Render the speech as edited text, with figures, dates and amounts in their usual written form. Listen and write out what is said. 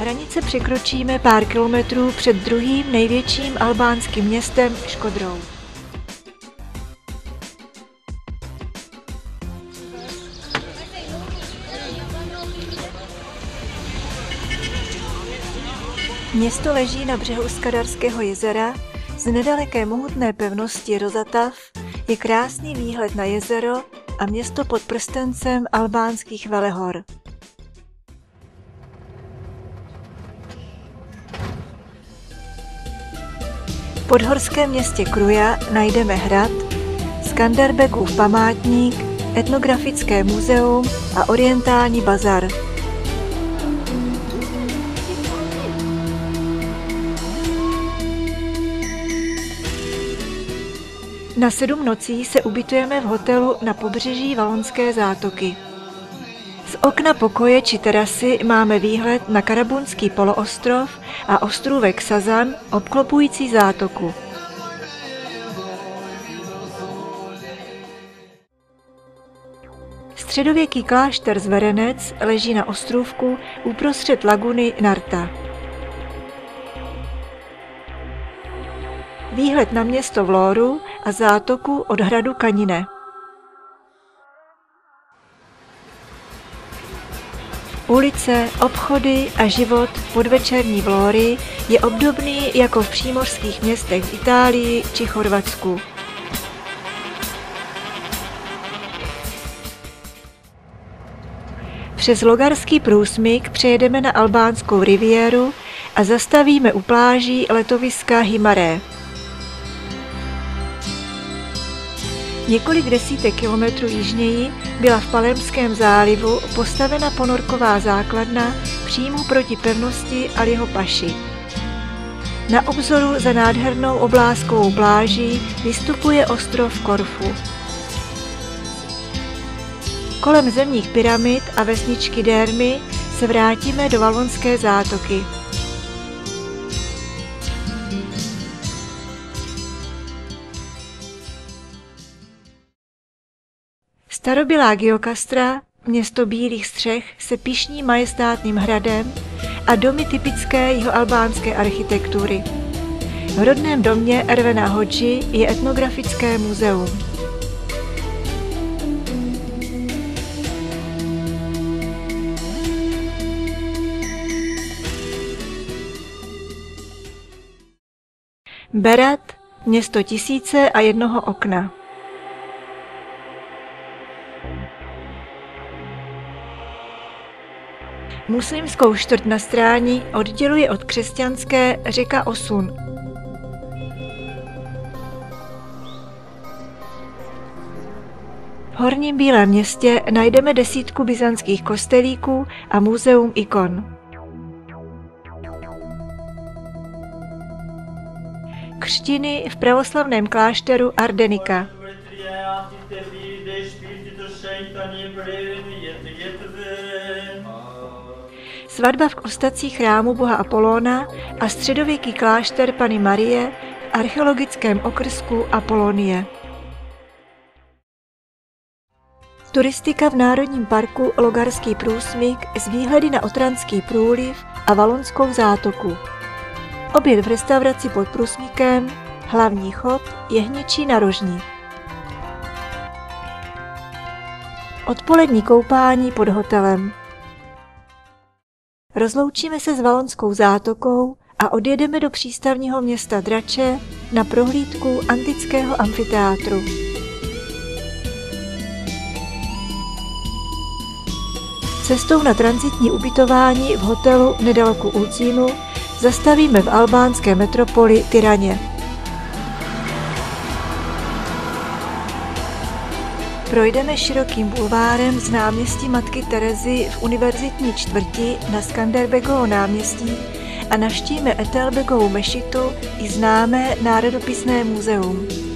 Hranice překročíme pár kilometrů před druhým největším albánským městem Škodrou. Město leží na břehu Skadarského jezera, z nedaleké mohutné pevnosti Rozatav je krásný výhled na jezero a město pod prstencem albánských velehor. V podhorském městě Kruja najdeme hrad, Skanderbegův památník, etnografické muzeum a orientální bazar. Na 7 nocí se ubytujeme v hotelu na pobřeží Valonské zátoky. Z okna pokoje či terasy máme výhled na Karabunský poloostrov a ostrůvek Sazan obklopující zátoku. Středověký klášter Zverenec leží na ostrůvku uprostřed laguny Narta. Výhled na město Vlóru a zátoku od hradu Kanine. Ulice, obchody a život podvečerní Vlóry je obdobný jako v přímořských městech v Itálii či Chorvatsku. Přes Logarský průsmyk přejedeme na albánskou riviéru a zastavíme u pláží letoviska Himaré. Několik desítek kilometrů jižněji byla v Palermském zálivu postavena ponorková základna přímo proti pevnosti Aliho Paši. Na obzoru za nádhernou oblázkovou pláží vystupuje ostrov Korfu. Kolem zemních pyramid a vesničky Dermy se vrátíme do Valonské zátoky. Starobylá Giokastra, město bílých střech, se pyšní majestátným hradem a domy typické jihoalbánské architektury. V rodném domě Ervena Hodži je etnografické muzeum. Berat, město 1001 okna. Muslimskou čtvrť na Stráni odděluje od křesťanské řeka Osun. V Horním Bílém městě najdeme desítku byzantských kostelíků a muzeum ikon. Křtiny v pravoslavném klášteru Ardenika. Svatba v ostacích chrámu boha Apolóna a středověký klášter Panny Marie v archeologickém okrsku Apolonie. Turistika v Národním parku Logarský průsmyk s výhledy na Otranský průliv a Valonskou zátoku. Oběd v restauraci pod průsmykem, hlavní chod Jehněčí narožní. Odpolední koupání pod hotelem. Rozloučíme se s Valonskou zátokou a odjedeme do přístavního města Drače na prohlídku antického amfiteátru. Cestou na tranzitní ubytování v hotelu nedaleko Ulcínu zastavíme v albánské metropoli Tiraně. Projdeme širokým bulvárem z náměstí Matky Terezy v univerzitní čtvrti na Skanderbegovo náměstí a navštívíme Etelbegovu mešitu i známé národopisné muzeum.